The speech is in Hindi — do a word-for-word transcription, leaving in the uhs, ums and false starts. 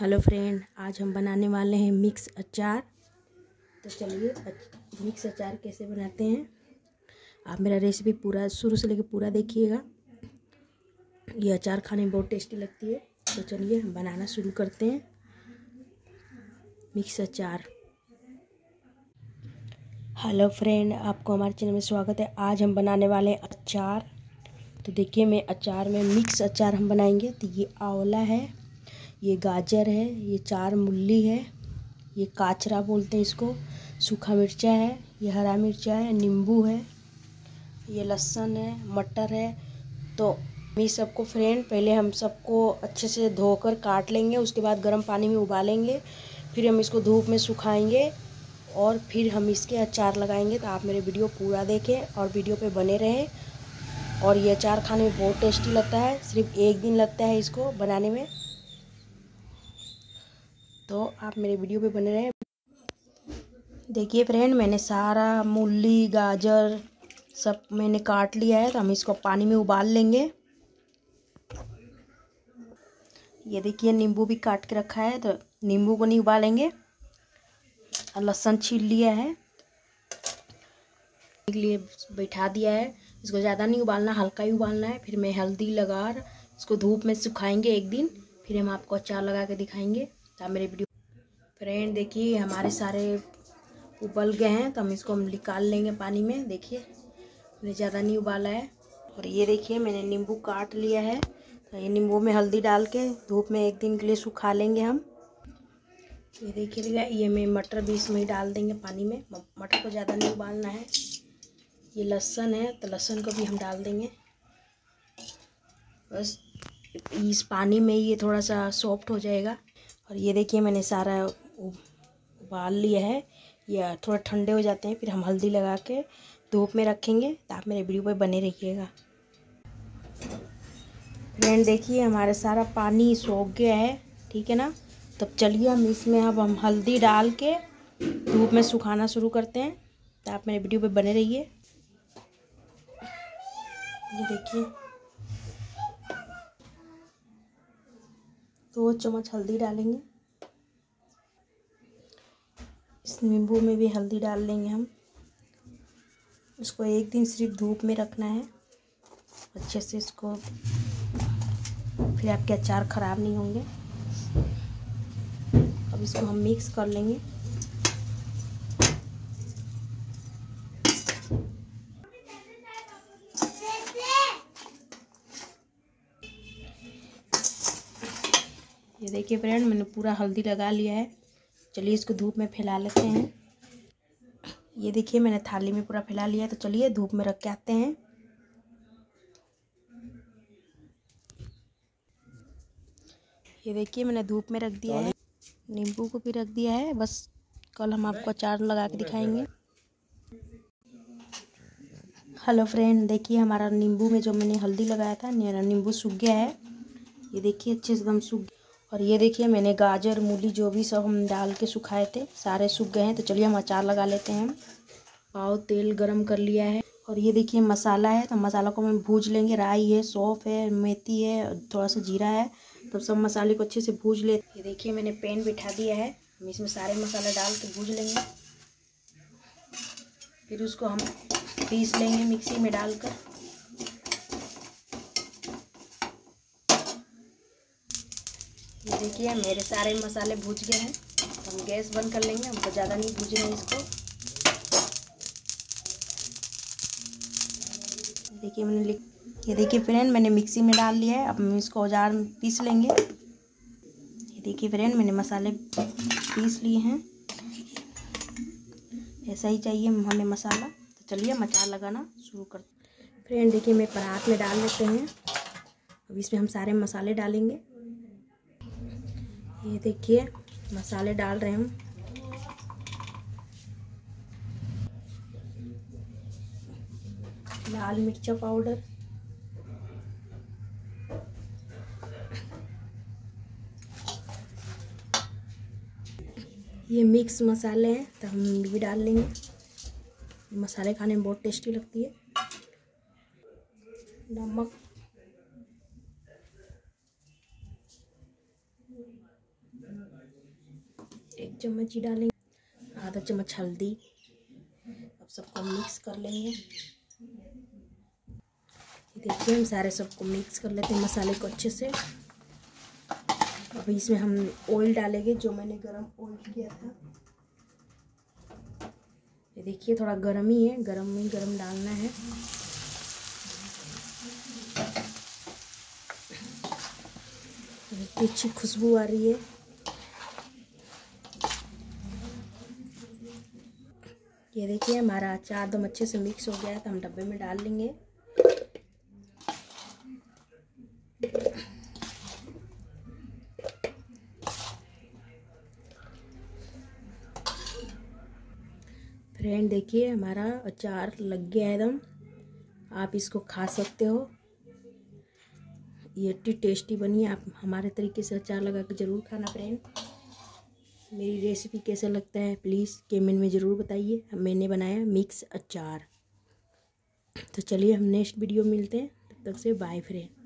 हेलो फ्रेंड, आज हम बनाने वाले हैं मिक्स अचार। तो चलिए मिक्स अचार कैसे बनाते हैं। आप मेरा रेसिपी पूरा शुरू से लेकर पूरा देखिएगा। ये अचार खाने में बहुत टेस्टी लगती है। तो चलिए हम बनाना शुरू करते हैं मिक्स अचार। हेलो फ्रेंड, आपको हमारे चैनल में स्वागत है। आज हम बनाने वाले हैं अचार। तो देखिए, मैं अचार में मिक्स अचार हम बनाएंगे। तो ये आंवला है, ये गाजर है, ये चार मूली है, ये काचरा बोलते हैं इसको, सूखा मिर्चा है, ये हरा मिर्चा है, नींबू है, ये लहसुन है, मटर है। तो ये सबको फ्रेंड पहले हम सबको अच्छे से धोकर काट लेंगे। उसके बाद गर्म पानी में उबालेंगे, फिर हम इसको धूप में सुखाएंगे और फिर हम इसके अचार लगाएंगे। तो आप मेरे वीडियो पूरा देखें और वीडियो पे बने रहें। और ये अचार खाने में बहुत टेस्टी लगता है। सिर्फ एक दिन लगता है इसको बनाने में। तो आप मेरे वीडियो पे बने रहें। देखिए फ्रेंड, मैंने सारा मूली गाजर सब मैंने काट लिया है। तो हम इसको पानी में उबाल लेंगे। ये देखिए, नींबू भी काट के रखा है। तो नींबू को नहीं उबालेंगे। और लहसुन छील लिया है, लिए बैठा दिया है। इसको ज़्यादा नहीं उबालना, हल्का ही उबालना है। फिर मैं हल्दी लगा इसको धूप में सुखाएंगे एक दिन, फिर हम आपको अचार लगा के दिखाएंगे। तो आप मेरे वीडियो फ्रेंड देखिए, हमारे सारे उबल गए हैं। तो हम इसको हम निकाल लेंगे पानी में। देखिए, मैंने ज़्यादा नहीं उबाला है। और ये देखिए, मैंने नींबू काट लिया है। तो ये नींबू में हल्दी डाल के धूप में एक दिन के लिए सुखा लेंगे हम। ये देखिए भैया, ये मैं मटर भी इसमें डाल देंगे पानी में। मटर को ज़्यादा नहीं उबालना है। ये लहसुन है, तो लहसुन को भी हम डाल देंगे। बस इस पानी में ये थोड़ा सा सॉफ्ट हो जाएगा। और ये देखिए, मैंने सारा उबाल लिया है। ये थोड़ा ठंडे हो जाते हैं, फिर हम हल्दी लगा के धूप में रखेंगे। तो आप मेरे वीडियो पर बने रहिएगा। फ्रेंड देखिए, हमारा सारा पानी सूख गया है, ठीक है ना। तब चलिए हम इसमें अब हम हल्दी डाल के धूप में सुखाना शुरू करते हैं। तो आप मेरे वीडियो पे बने रहिए। ये देखिए, दो चम्मच हल्दी डालेंगे। इस नींबू में भी हल्दी डाल लेंगे हम। इसको एक दिन सिर्फ धूप में रखना है अच्छे से इसको, फिर आपके अचार ख़राब नहीं होंगे। अब इसको हम मिक्स कर लेंगे। ये देखिए फ्रेंड, मैंने पूरा हल्दी लगा लिया है। चलिए इसको धूप में फैला लेते हैं। ये देखिए, मैंने थाली में पूरा फैला लिया है। तो चलिए धूप में रख के आते हैं। ये देखिए, मैंने धूप में रख दिया है। नींबू को भी रख दिया है। बस कल हम आपको अचार लगा के दिखाएंगे। हेलो फ्रेंड देखिए, हमारा नींबू में जो मैंने हल्दी लगाया था, मेरा नींबू सूख गया है। ये देखिए, अच्छे से एकदम सूख। और ये देखिए, मैंने गाजर मूली जो भी सब हम डाल के सुखाए थे, सारे सूख गए हैं। तो चलिए हम अचार लगा लेते हैं। पाव तेल गरम कर लिया है। और ये देखिए मसाला है। तो मसाला को हम भूज लेंगे। राई है, सौंफ है, मेथी है, थोड़ा सा जीरा है। तो सब मसाले को अच्छे से भूज ले। ये देखिए, मैंने पैन बिठा दिया है। हम इसमें सारे मसाले डाल के भूज लेंगे। फिर उसको हम पीस लेंगे मिक्सी में डालकर। ये देखिए, मेरे सारे मसाले भूज गए हैं। हम गैस बंद कर लेंगे। हमको ज़्यादा नहीं भूजना है इसको। देखिए मैंने लिख ये देखिए फ्रेंड, मैंने मिक्सी में डाल लिया है। अब हम इसको औजार में पीस लेंगे। ये देखिए फ्रेंड, मैंने मसाले पीस लिए हैं। ऐसा ही चाहिए हमें मसाला। तो चलिए हम अचार लगाना शुरू करते। फ्रेंड देखिए, मैं परात में डाल लेते हैं। अब इसमें हम सारे मसाले डालेंगे। ये देखिए, मसाले डाल रहे हैं हम। लाल मिर्चा पाउडर, ये मिक्स मसाले हैं तो हम भी डाल लेंगे। मसाले खाने में बहुत टेस्टी लगती है। नमक, एक चम्मच ही डालेंगे, आधा चम्मच हल्दी। अब सबको मिक्स कर लेंगे। देखिए हम सारे सबको मिक्स कर लेते हैं मसाले को अच्छे से। अभी इसमें हम ऑयल डालेंगे, जो मैंने गरम ऑयल किया था। ये देखिए थोड़ा गरम ही है, गरम ही गरम डालना है। इतनी अच्छी खुशबू आ रही है। ये देखिए हमारा अचार एकदम अच्छे से मिक्स हो गया है, तो हम डब्बे में डाल लेंगे। फ्रेंड देखिए हमारा अचार लग गया है एकदम, आप इसको खा सकते हो। ये इतनी टेस्टी बनी है, आप हमारे तरीके से अचार लगा के ज़रूर खाना फ्रेंड। मेरी रेसिपी कैसा लगता है प्लीज़ कमेंट में ज़रूर बताइए। मैंने बनाया मिक्स अचार। तो चलिए हम नेक्स्ट वीडियो मिलते हैं, तब तक से बाय फ्रेंड।